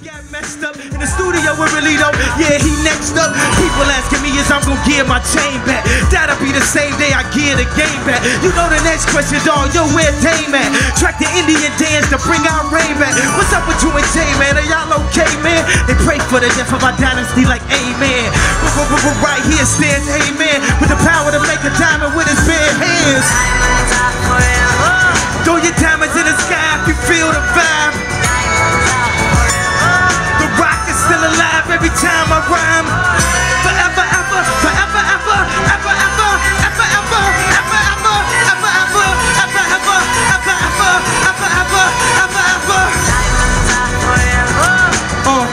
got messed up in the studio with Relito. Yeah, he next up. People asking me is I'm gonna give my chain back. That'll be the same day I give the game back. You know the next question, dog. Yo, where Dame at? Track the Indian dance to bring our rain back. What's up with you and Jay, man? Are y'all okay, man? They pray for the death of our dynasty like amen. Right here stands amen with the power to make a diamond with his bare hands. Throw your diamonds in the sky if you feel the vibe. The rock is still alive every time I rhyme. Forever, ever, forever, ever, ever, ever, ever, ever, ever, ever, ever, ever, ever, ever, ever, ever, ever, ever, ever, ever.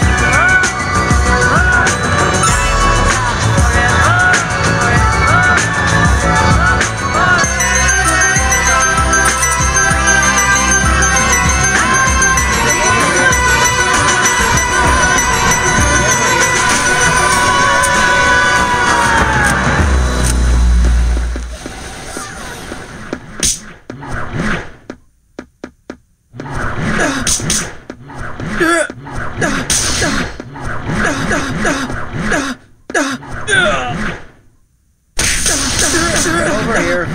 Over here.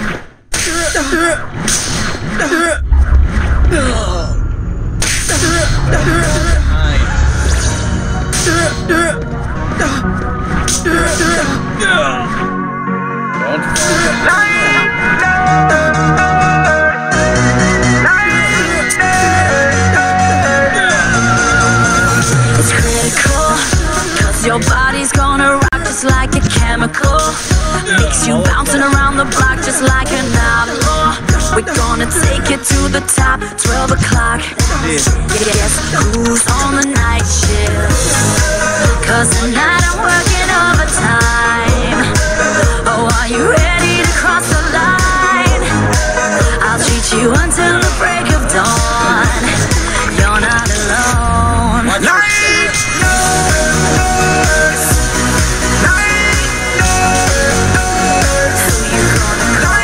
It's critical, 'cause your body's gonna rock just like a chemical. Makes you bouncing around the block just like an outlaw. We're gonna take it to the top, 12 o'clock. Yes, who's on the night shift? 'Cause tonight I'm working overtime. Oh, are you ready to cross the line? I'll treat you until the break of dawn. You're not alone. Night nurse, night nurse. Who you gonna call?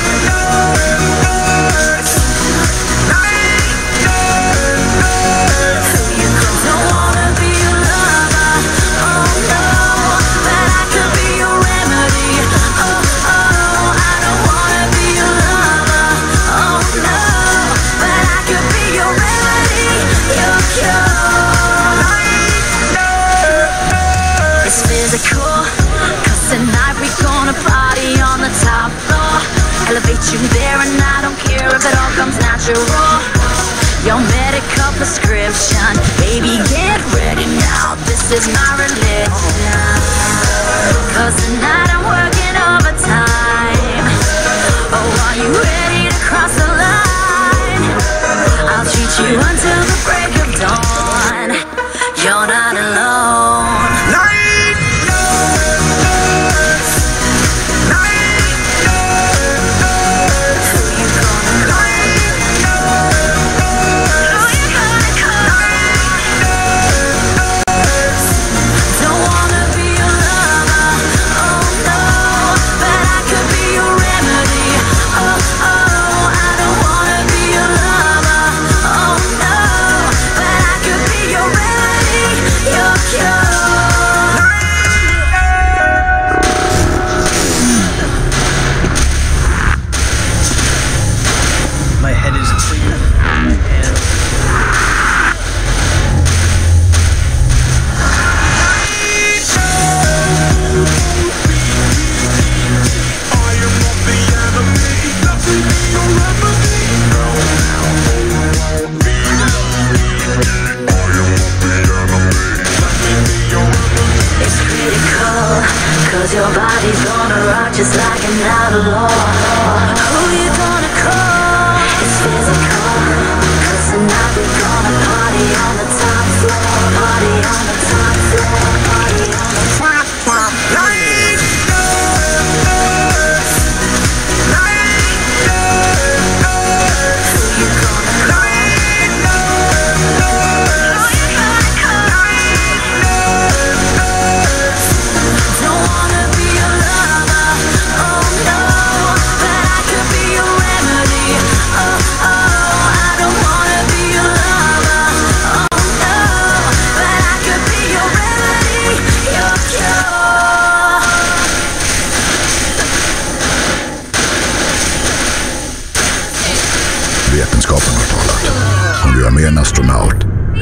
Night nurse, night nurse. Who you gonna? Don't wanna be a lover, oh no, but I could be your remedy. Oh, oh, I don't wanna be a lover, oh no, but I could be your remedy, your cure. It's physical, 'cause tonight we're gonna party on the top floor. Elevate you there and I don't care if it all comes natural. Your medical prescription, baby, get ready now. This is my religion. 'Cause tonight I'm working overtime. Oh, are you ready to cross the line? I'll treat you until the break of dawn. You're not alone. Night nurse, night nurse. Who you gonna call? Who you gonna call? Night nurse. Don't wanna be a lover, oh no, but I could be your remedy. Oh, oh, I don't wanna be a lover, oh no, but I could be your remedy.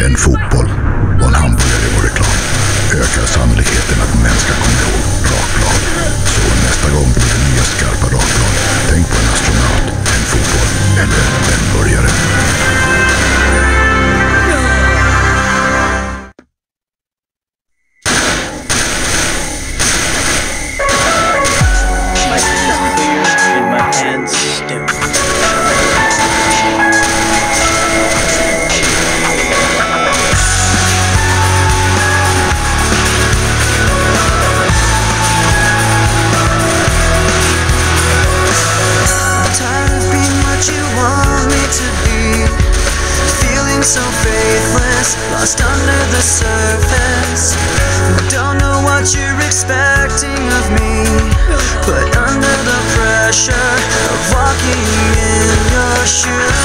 En fotboll och en hamburgare i vår reklam ökar sannolikheten att män ska komma ihåg rakblad. Så nästa gång du får nya skarpa rakblad, tänk på en astronaut, en fotboll eller en burgare. So faithless, lost under the surface. Don't know what you're expecting of me, but under the pressure of walking in your shoes,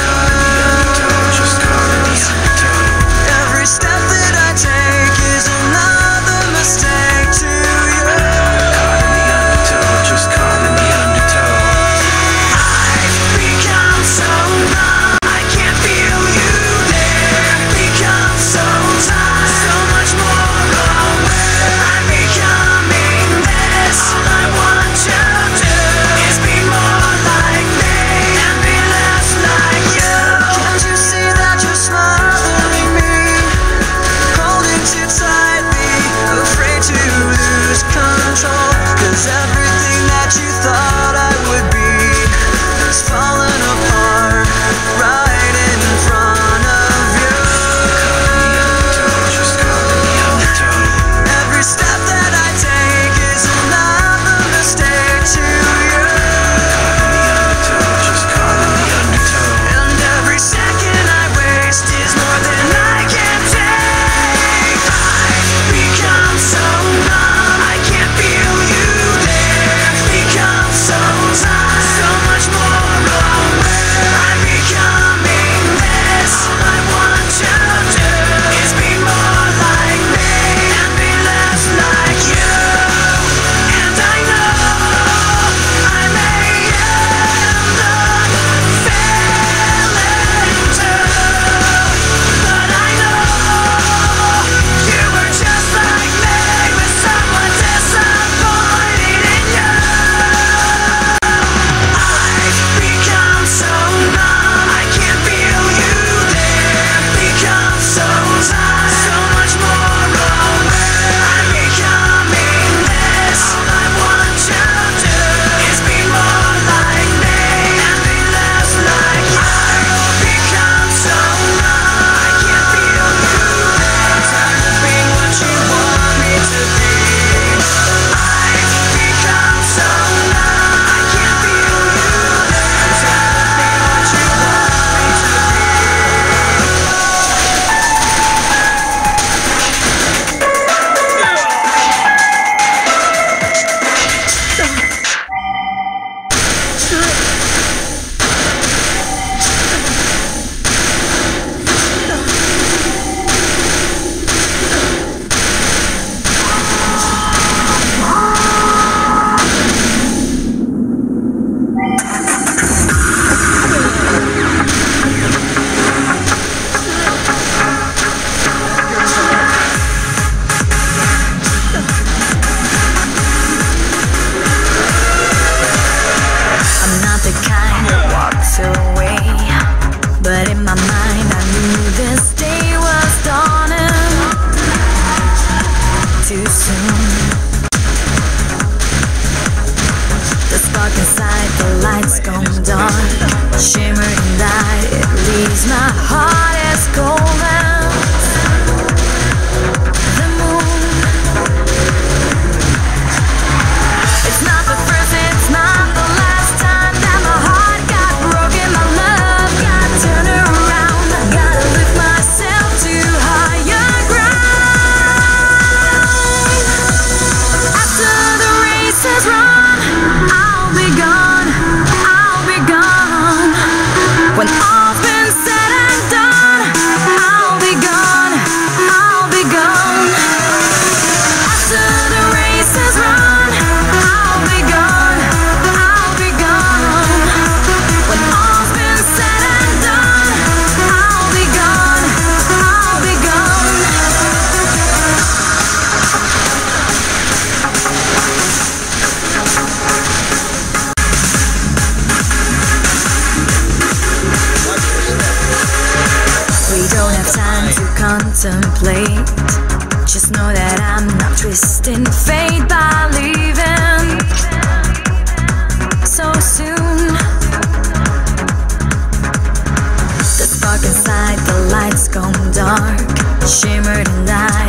every step that I take is another mistake to you. Just caught in the undertow. I've become so numb, I can't feel you. So much more aware. I'm becoming this. All I want to do is be more like me and be less like you. contemplate. Just know that I'm not twisting fate by leaving so soon. The spark inside, the lights gone dark, shimmered and I